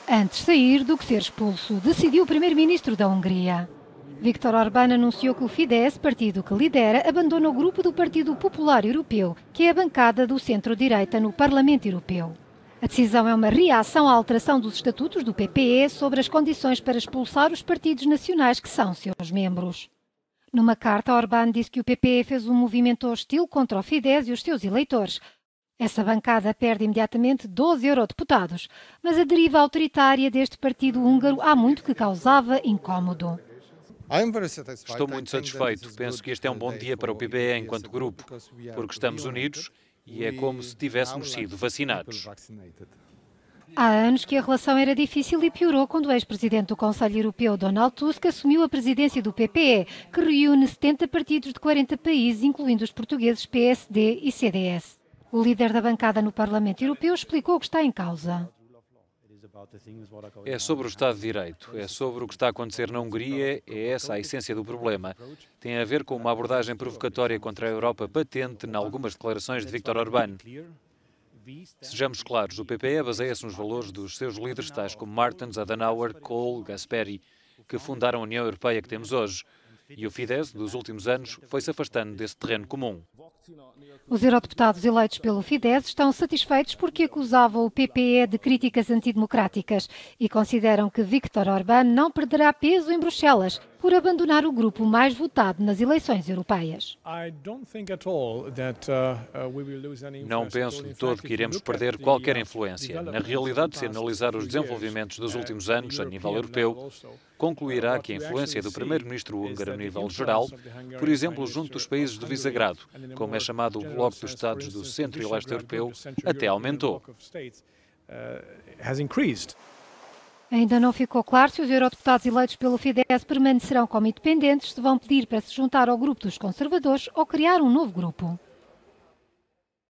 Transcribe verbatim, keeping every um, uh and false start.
Antes sair do que ser expulso, decidiu o primeiro-ministro da Hungria. Viktor Orbán anunciou que o Fidesz, partido que lidera, abandona o grupo do Partido Popular Europeu, que é a bancada do centro-direita no Parlamento Europeu. A decisão é uma reação à alteração dos estatutos do P P E sobre as condições para expulsar os partidos nacionais que são seus membros. Numa carta, Orbán disse que o P P E fez um movimento hostil contra o Fidesz e os seus eleitores. Essa bancada perde imediatamente doze eurodeputados, mas a deriva autoritária deste partido húngaro há muito que causava incómodo. Estou muito satisfeito. Penso que este é um bom dia para o P P E enquanto grupo, porque estamos unidos e é como se tivéssemos sido vacinados. Há anos que a relação era difícil e piorou quando o ex-presidente do Conselho Europeu, Donald Tusk, assumiu a presidência do P P E, que reúne setenta partidos de quarenta países, incluindo os portugueses P S D e C D S. O líder da bancada no Parlamento Europeu explicou o que está em causa. É sobre o Estado de Direito, é sobre o que está a acontecer na Hungria, é essa a essência do problema. Tem a ver com uma abordagem provocatória contra a Europa patente em algumas declarações de Viktor Orbán. Sejamos claros, o P P E baseia-se nos valores dos seus líderes, tais como Martens, Adenauer, Kohl, Gasperi, que fundaram a União Europeia que temos hoje. E o Fidesz, dos últimos anos, foi-se afastando desse terreno comum. Os eurodeputados eleitos pelo Fidesz estão satisfeitos porque acusavam o P P E de críticas antidemocráticas e consideram que Viktor Orbán não perderá peso em Bruxelas por abandonar o grupo mais votado nas eleições europeias. Não penso de todo que iremos perder qualquer influência. Na realidade, se analisar os desenvolvimentos dos últimos anos a nível europeu, concluirá que a influência do primeiro-ministro húngaro a nível geral, por exemplo, junto dos países do Visegrado, como é chamado o Bloco dos Estados do Centro e Leste Europeu, até aumentou. Ainda não ficou claro se os eurodeputados eleitos pelo Fidesz permanecerão como independentes, se vão pedir para se juntar ao grupo dos conservadores ou criar um novo grupo.